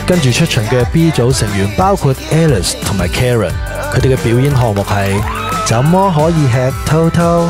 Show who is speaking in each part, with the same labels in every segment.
Speaker 1: 跟住出場嘅 B 組成員包括 Alice 同埋 Karen， 佢哋嘅表演項目係怎麼可以吃偷偷？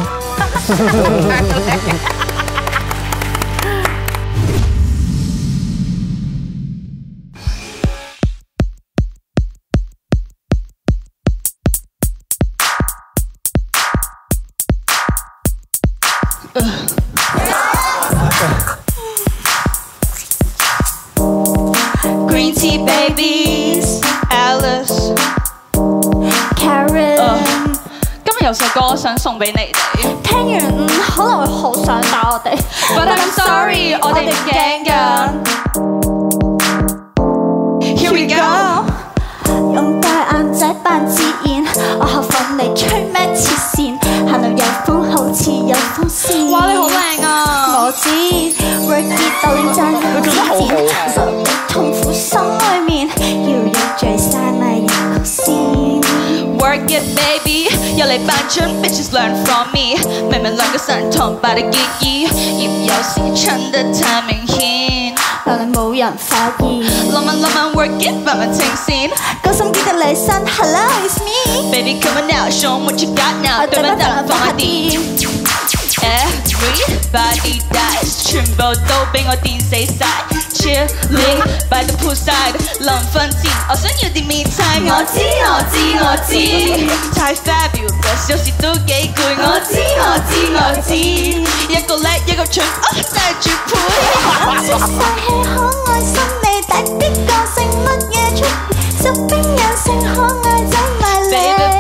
Speaker 2: Green tea babies, Alice,
Speaker 3: Karen，
Speaker 2: 今日有首歌想送俾你哋。
Speaker 3: 聽完可能會好想打我哋
Speaker 2: But I'm sorry，我哋唔驚㗎。Here we go。
Speaker 3: 用大眼仔扮自然，我後瞓嚟吹咩切線，行路有風好似有風扇。
Speaker 2: 哇，你好靚啊！
Speaker 3: 我知 ，work it 到你真係自然，痛苦心裏面搖搖醉晒咪有曲線。
Speaker 2: Work it baby，又嚟扮蠢 bitches learn from me， 明明兩個神童擺得結意，而有時襯得太明顯。
Speaker 3: 但係冇人發現，
Speaker 2: 浪漫 work it 慢慢清線。
Speaker 3: 個心記得你身 ，Hello it's me。
Speaker 2: Baby come on now show me what you got now， 對面大放下電。Everybody dies， 全部都俾我電死晒。Chilling by the poolside， 臨瞓前我想要啲 me time。我知，太 fabulous， 有時都幾攰。我知，一個叻一個蠢，帶住配。
Speaker 3: 出晒氣可愛心味，大啲個性乜嘢出現，小兵人性可愛走埋嚟。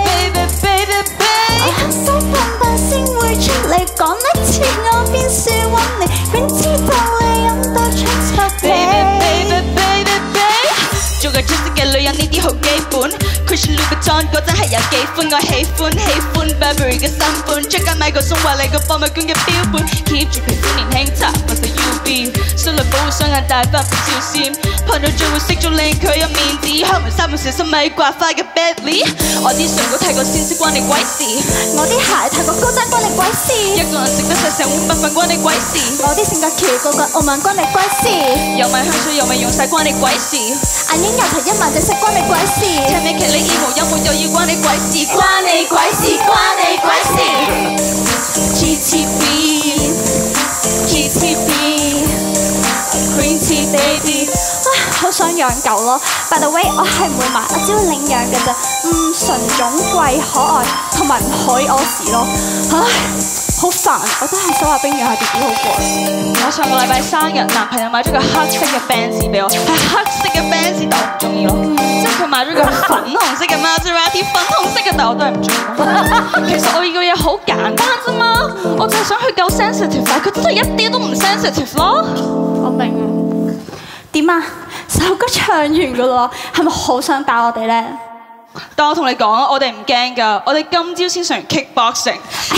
Speaker 3: 我黑手碰碰先會出嚟，講一次我便是揾你，邊知道你飲到出錯地。做個出色嘅女人呢啲好基本 ，Christian Louboutin 嗰陣係有幾歡，我喜歡 Burberry 嘅新款，出街買個送話你個博物館嘅標本 ，keep 住皮膚年輕，擦我就 UV， 雙淚保護雙眼大發照閃，朋友聚會識咗令佢有面子，開門閂門小心咪刮花嘅 Bentley， 我啲唇膏太過鮮色關你鬼事，我啲鞋太過高踭關你鬼事，一個人食得晒成碗白飯關你鬼事，我啲性格奇個個傲慢關你鬼事，又買香水又咪用晒關你鬼事。又提一萬隻食關你鬼事，聽你劇你耳無有冇又要關你鬼事，關你鬼事，關你鬼事。GTB，Green tea baby， 好想養狗咯。By the way， 我係唔會買，我只會領養嘅咋。純種貴可愛，同埋唔可以屙屎咯。唉，好煩，我都係想話冰養下 BB 好過。我上個禮拜生日，男朋友買咗個黑色嘅 Benz 俾我，係黑色嘅 Benz， 但我唔中意咯。即係佢買咗個粉紅色嘅 Maserati， 粉紅色嘅，但我都係唔中意。其實我要嘅嘢好簡單啫嘛，我就係想佢夠 sensitive， 但係佢真係一啲都唔 sensitive 咯。我明啊。點啊？首歌唱完噶咯，係咪好想打我哋咧？但我同你講，我哋唔驚噶，我哋今朝先上完 kickboxing。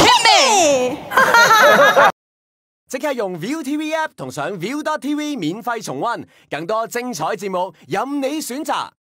Speaker 4: 即刻用 ViuTV App 同上 Viu.tv 免費重溫，更多精彩節目任你選擇。